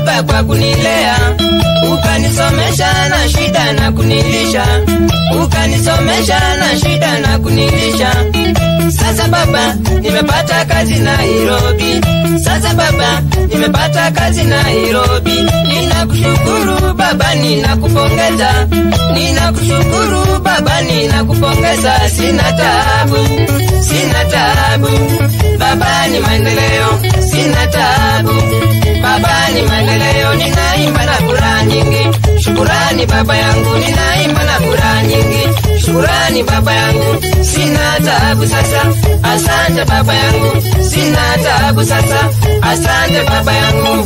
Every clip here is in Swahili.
baba kwa kunilea, ukanisomesha na shida na kunilisha, ukanisomesha na shida na kunilisha. Sasa baba nimepata kazi Nairobi, sasa baba nimepata kazi Nairobi. Ninakushukuru baba, ninakupongeza, ninakushukuru baba, ninakupongeza. Sina taabu, sina taabu, baba ni maendeleo. Sina taabu, baba ni maendeleo. Ninaimba na furaha nyingi, shukurani baba yangu. Ninaimba na furaha nyingi, shukurani baba yangu. Sina taabu sasa, asante baba yangu. Sina taabu sasa, asante baba yangu.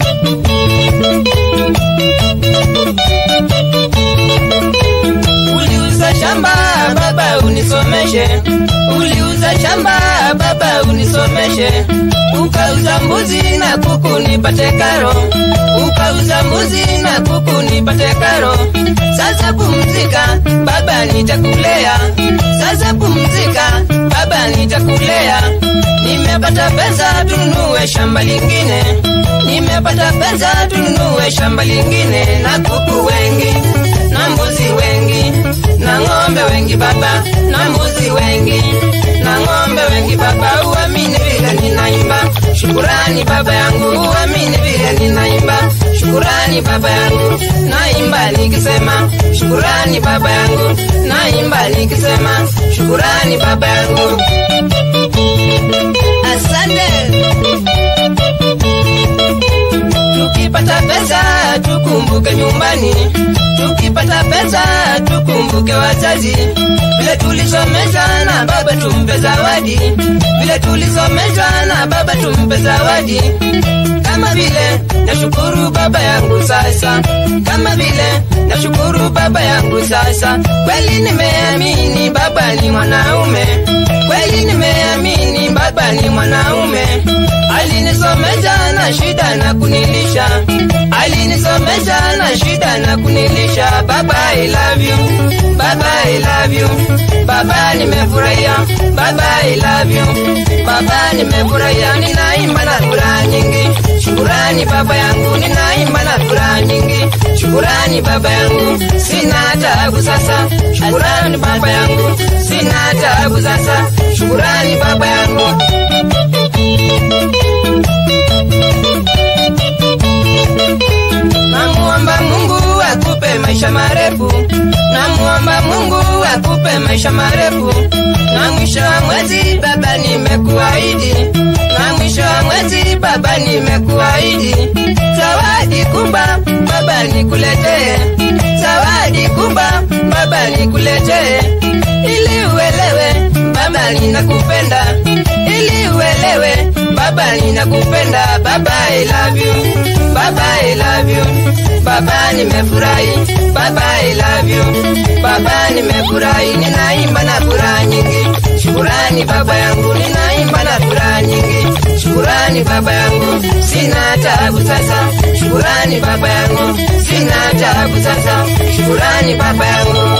Uliuza shamba baba unisomeshe, uliuza shamba baba unisomeshe. Ukauza mbuzi na kuku nipate karo, ukauza mbuzi na kuku nipate karo. Sasa pumzika baba nitakulea, sasa pumzika baba nitakulea. Nimepata pesa tununue shamba lingine, nimepata pesa tununue shamba lingine. Na kuku wengi, na mbuzi wengi, na ng'ombe wengi baba, na mbuzi wengi, na ng'ombe wengi baba. Uamini vile ninaimba, shukurani baba yangu. Uamini vile ninaimba, shukurani baba yangu. Naimba nikisema, shukurani baba yangu. Naimba nikisema, shukurani baba yangu. Asante. Tukipata pesa tukumbuke nyumbani, tukipata pesa tukumbuke wazazi. Vile tulisomeshwa na baba tumpe zawadi, vile tulisomeshwa na baba tumpe zawadi. Kama vile nashukuru baba yangu sasa, kama vile nashukuru baba yangu sasa. Kweli nimeamini baba ni mwanaume, kweli nimeamini baba ni mwanaume. Alinisomesha na shida na kunilisha, alinisomesha na shida na kunilisha. Baba I love you, baba I love you, baba nimefurahia. Baba I love you, baba nimefurahia. Ninaimba na furaha nyingi, shukurani baba yangu. Ninaimba na furaha nyingi, shukurani baba yangu. Sina taabu sasa, shukurani baba yangu. Sina taabu sasa, shukurani baba yangu. Namuomba Mungu akupe maisha marefu, namuomba Mungu akupe maisha marefu. Na mwisho wa mwezi baba nimekuahidi, na mwisho wa mwezi baba nimekuahidi. Zawadi kubwa baba nikuletee, zawadi kubwa baba nikuletee. Ili uelewe baba ninakupenda, ili uelewe baba ninakupenda. Baba I love you, baba I love you, baba nimefurahi. Baba I love you, baba nimefurahi. Ninaimba na furaha nyingi, shukurani baba yangu. Ninaimba na furaha nyingi, shukurani baba yangu. Sina taabu sasa, shukurani baba yangu. Sina taabu sasa, shukurani baba yangu.